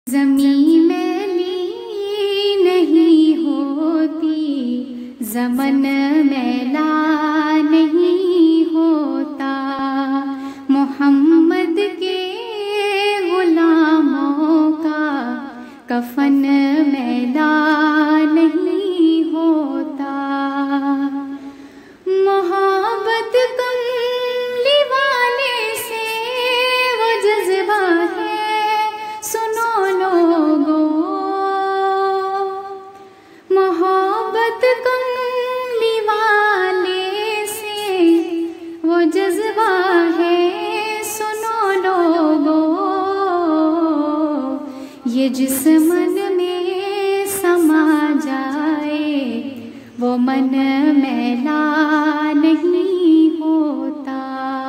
ज़मीं मैली नहीं होती, ज़मन मैला नहीं होता। मोहम्मद के गुलामों का कफन मैला नहीं होता। मोहब्बत कमली वाले से वो जज्बा है, सुनो लोगो। मोहब्बत कमली वाले से वो जज्बा है, सुनो लोगो। ये जिस मन में समा जाए वो मन मैला नहीं होता।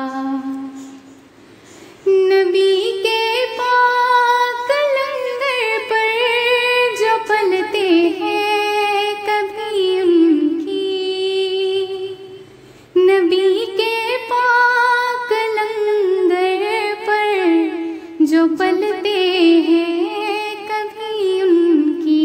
नबी के पाक लंगर पर जो पलते हैं कभी उनकी, नबी के पाक लंगर पर जो पलते हैं कभी उनकी,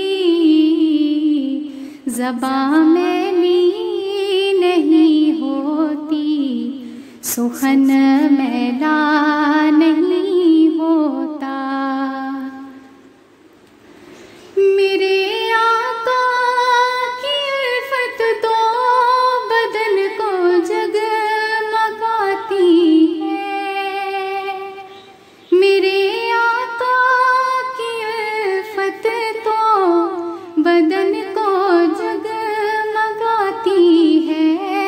ज़बां मैली नहीं होती, सुखन मैला नहीं होता। मेरे आका की उल्फत तो बदन को जगमगाती है। मेरे आका की उल्फत तो बदन को जगमगाती है।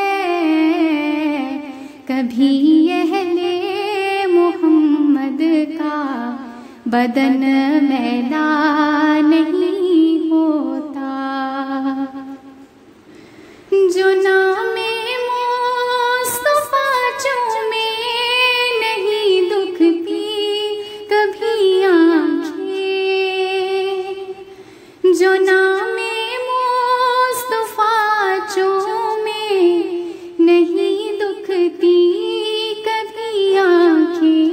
कभी अहले मोहम्मद का बदन मैला नहीं होता। जो नामे मुस्तफा चूमे नहीं दुखती कभी आँखें। जो नामे मुस्तफा चूमे नहीं दुखती कभी आँखें।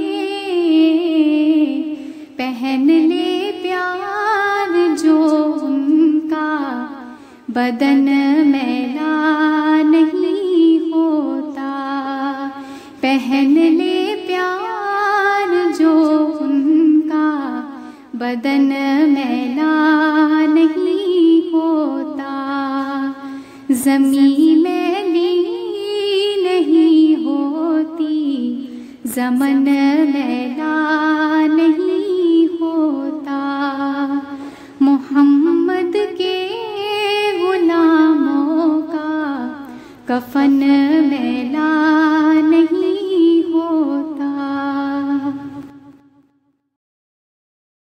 पहन ले प्यार जो उनका बदन मैला नहीं होता। पहन ले प्यार जो उनका बदन मैला नहीं होता। ज़मीं मैली नहीं होती, ज़मन मैला नहीं होता। मोहम्मद के गुलामों का कफन मैला